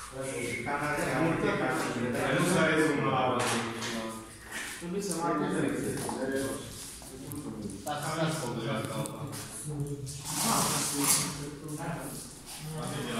Nu s-a rezumat. Trebuie să mai avem. Asta